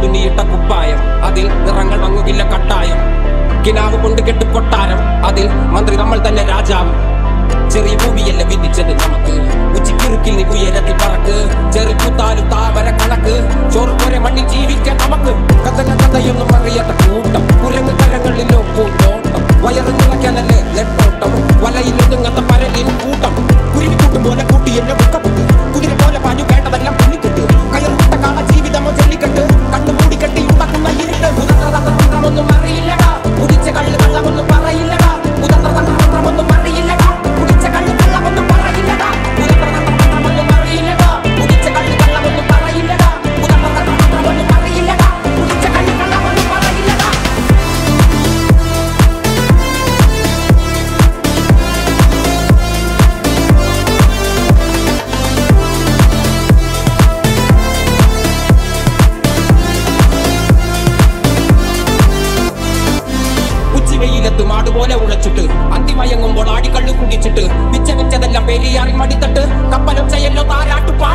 തുന്നിയിട്ട കുപ്പായം, അതിൽ നിറങ്ങൾ മങ്ങുകില്ല കട്ടായം. കിനാവ് കൊണ്ട് കെട്ട് കൊട്ടാരം, അതിൽ മന്ത്രി നമ്മൾ തന്നെ രാജാവ്. ചെറിയ ഭൂമിയല്ല വിധിച്ചത് നമുക്ക്, ഉച്ചിക്കുറുക്കിൽ നീ ഉയരത്തിൽ പറക്ക്. ചെറിയ പൂത്താലും താമര കണക്ക്, ചോറ് പോലെ മണ്ണിൽ ജീവിക്കാൻ നമുക്ക്. കഥയൊന്നും അറിയാത്ത കൂട്ടം, കുരങ്ങ് കരങ്ങളിലോ പൂന്തോട്ടം. വയറ് നിറയ്ക്കാനല്ലേ നെട്ടോട്ടം, വലയിൽ ഒതുങ്ങാത്ത പരലിൻ കൂട്ടം. കുരുവിക്കൂട്ടും പോലെ കൂട്ടി എന്നെ മുക്കപ്പെട്ട്, കുതിര പോലെ പാഞ്ഞു കേട്ടതെല്ലാം പുള്ളിക്കെട്ട്. കയറുവിട്ട കാള ജീവിതമോ ജല്ലിക്കെട്ട്, കണ്ണു മൂടിക്കെട്ടി ഉണ്ടാക്കുന്ന ഇരുട്ട്. കുതന്ത്രതന്ത്രമൊന്നും അറിയില്ലടാ, കുടിച്ച കള്ള് കള്ളമൊന്നും പറയില്ലടാ. കുതന്ത്രതന്ത്രമൊന്നും അറിയില്ലടാ, കുടിച്ച കള്ള് കള്ളമൊന്നും പറയില്ലടാ. കുതന്ത്രതന്ത്രമൊന്നും അറിയില്ലടാ, കുടിച്ച കള്ള് കള്ളമൊന്നും പറയില്ലടാ. കുതന്ത്രതന്ത്രമൊന്നും അറിയില്ലടാ, കുടിച്ച കള്ള് കള്ളമൊന്നും പറയില്ലടാ. ഉച്ചവെയിലത്ത് മാടുപോലെ ഉളച്ചിട്ട്, അന്തിമയങ്ങുമ്പോൾ ആടിക്കള്ളു കുടിച്ചിട്ട്, പിച്ച വെച്ചതെല്ലാം പെരിയാറിൽ മടിത്തട്ട്. കപ്പലൊച്ചയല്ലോ താരാട്ടുപാ